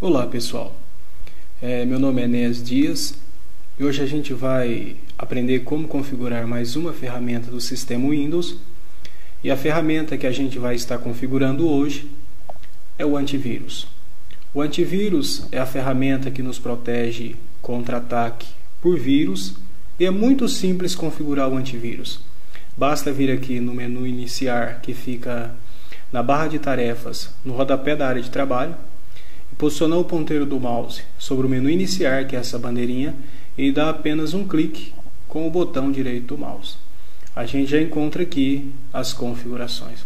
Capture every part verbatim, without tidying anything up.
Olá pessoal, é, meu nome é Enéas Dias e hoje a gente vai aprender como configurar mais uma ferramenta do sistema Windows. E a ferramenta que a gente vai estar configurando hoje é o antivírus. O antivírus é a ferramenta que nos protege contra ataque por vírus e é muito simples configurar o antivírus. Basta vir aqui no menu iniciar, que fica na barra de tarefas no rodapé da área de trabalho, posicionar o ponteiro do mouse sobre o menu iniciar, que é essa bandeirinha, e dar apenas um clique com o botão direito do mouse. A gente já encontra aqui as configurações.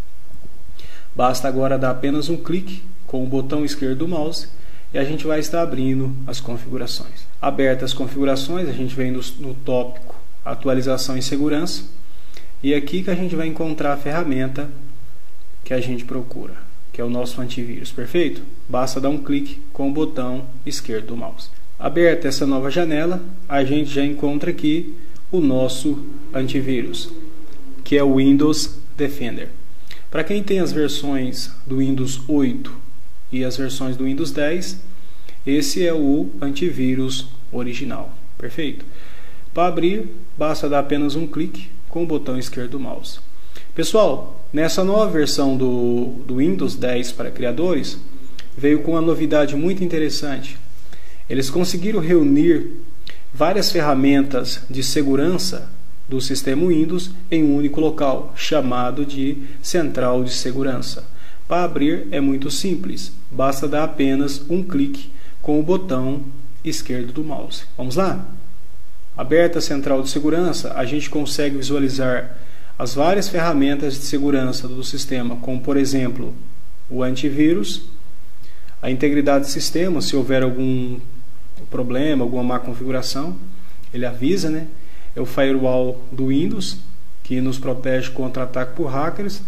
Basta agora dar apenas um clique com o botão esquerdo do mouse e a gente vai estar abrindo as configurações. Abertas as configurações, a gente vem no, no tópico atualização e segurança, e é aqui que a gente vai encontrar a ferramenta que a gente procura, que é o nosso antivírus, perfeito? Basta dar um clique com o botão esquerdo do mouse. Aberta essa nova janela, a gente já encontra aqui o nosso antivírus, que é o Windows Defender. Para quem tem as versões do Windows oito e as versões do Windows dez, esse é o antivírus original, perfeito? Para abrir, basta dar apenas um clique com o botão esquerdo do mouse. Pessoal, nessa nova versão do, do Windows dez para criadores, veio com uma novidade muito interessante. Eles conseguiram reunir várias ferramentas de segurança do sistema Windows em um único local, chamado de Central de Segurança. Para abrir é muito simples, basta dar apenas um clique com o botão esquerdo do mouse. Vamos lá? Aberta a Central de Segurança, a gente consegue visualizar as várias ferramentas de segurança do sistema, como por exemplo o antivírus, a integridade do sistema, se houver algum problema, alguma má configuração, ele avisa, né? É o firewall do Windows, que nos protege contra ataque por hackers,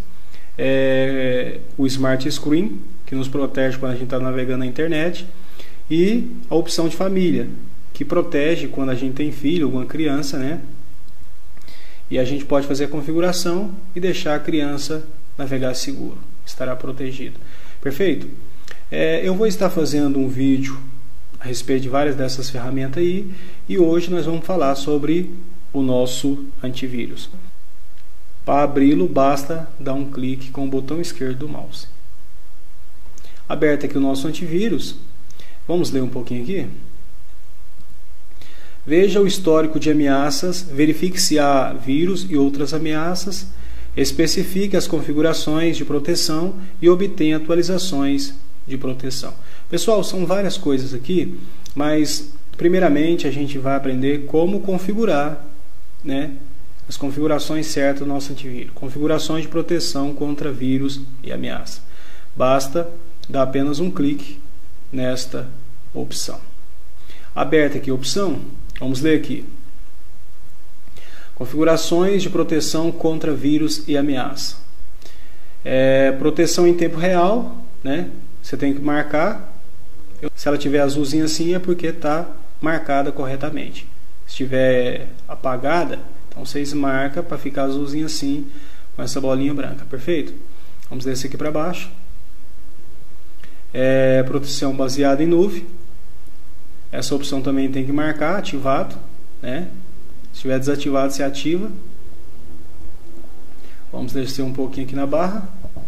é o Smart Screen, que nos protege quando a gente está navegando na internet, e a opção de família, que protege quando a gente tem filho, alguma criança, né? E a gente pode fazer a configuração e deixar a criança navegar seguro, estará protegido. Perfeito? É, eu vou estar fazendo um vídeo a respeito de várias dessas ferramentas aí, e hoje nós vamos falar sobre o nosso antivírus. Para abri-lo, basta dar um clique com o botão esquerdo do mouse. Aberto aqui o nosso antivírus, vamos ler um pouquinho aqui. Veja o histórico de ameaças, verifique se há vírus e outras ameaças, especifique as configurações de proteção e obtenha atualizações de proteção. Pessoal, são várias coisas aqui, mas primeiramente a gente vai aprender como configurar, né, as configurações certas do nosso antivírus. Configurações de proteção contra vírus e ameaça. Basta dar apenas um clique nesta opção. Aberta aqui a opção, vamos ler aqui. Configurações de proteção contra vírus e ameaça. É, proteção em tempo real, né? Você tem que marcar. Se ela tiver azulzinha assim é porque está marcada corretamente. Se estiver apagada, então vocês marcam para ficar azulzinha assim, com essa bolinha branca. Perfeito? Vamos descer aqui para baixo. É, proteção baseada em nuvem. Essa opção também tem que marcar, ativado, né? Se estiver desativado, se ativa. Vamos descer um pouquinho aqui na barra.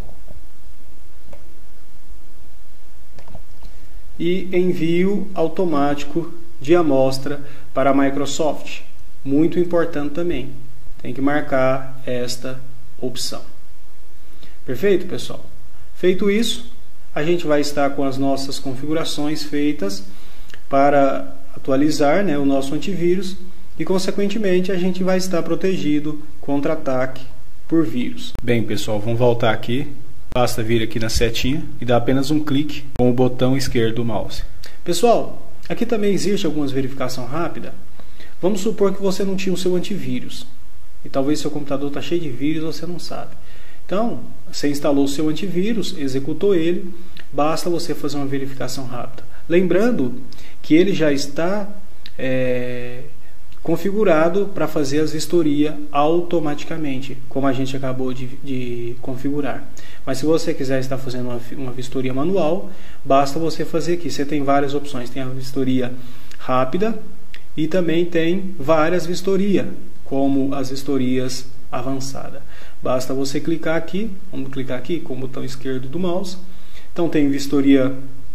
E envio automático de amostra para a Microsoft. Muito importante também. Tem que marcar esta opção. Perfeito, pessoal? Feito isso, a gente vai estar com as nossas configurações feitas para atualizar, né, o nosso antivírus e, consequentemente, a gente vai estar protegido contra ataque por vírus. Bem, pessoal, vamos voltar aqui. Basta vir aqui na setinha e dar apenas um clique com o botão esquerdo do mouse. Pessoal, aqui também existe algumas verificação rápida. Vamos supor que você não tinha o seu antivírus e talvez seu computador está cheio de vírus e você não sabe. Então, você instalou o seu antivírus, executou ele, basta você fazer uma verificação rápida. Lembrando que ele já está é, configurado para fazer as vistorias automaticamente, como a gente acabou de, de configurar. Mas se você quiser estar fazendo uma, uma vistoria manual, basta você fazer aqui. Você tem várias opções, tem a vistoria rápida e também tem várias vistorias, como as vistorias avançadas. Basta você clicar aqui, vamos clicar aqui com o botão esquerdo do mouse. Então tem vistoria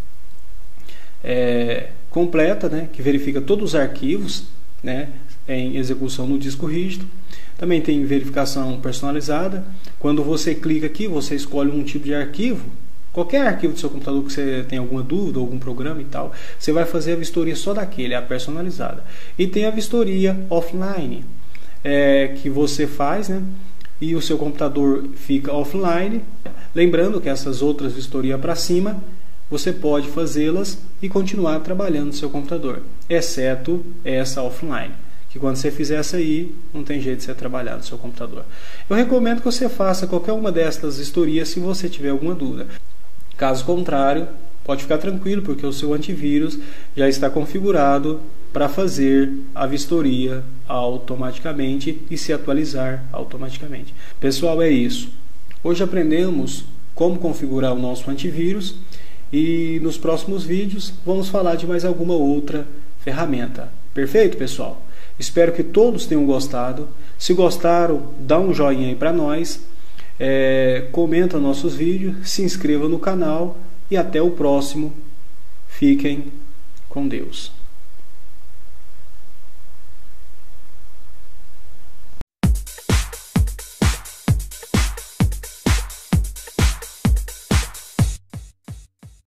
é, completa, né, que verifica todos os arquivos, né, em execução no disco rígido. Também tem verificação personalizada. Quando você clica aqui, você escolhe um tipo de arquivo, qualquer arquivo do seu computador que você tem alguma dúvida, algum programa e tal, você vai fazer a vistoria só daquele, a personalizada. E tem a vistoria offline, é, que você faz, né, e o seu computador fica offline. Lembrando que essas outras vistorias para cima, você pode fazê-las e continuar trabalhando no seu computador, exceto essa offline, que quando você fizer essa aí, não tem jeito de você trabalhar no seu computador. Eu recomendo que você faça qualquer uma dessas vistorias se você tiver alguma dúvida. Caso contrário, pode ficar tranquilo, porque o seu antivírus já está configurado para fazer a vistoria automaticamente e se atualizar automaticamente. Pessoal, é isso. Hoje aprendemos como configurar o nosso antivírus e nos próximos vídeos vamos falar de mais alguma outra ferramenta. Perfeito, pessoal? Espero que todos tenham gostado. Se gostaram, dá um joinha aí para nós, é, comenta nossos vídeos, se inscreva no canal e até o próximo. Fiquem com Deus.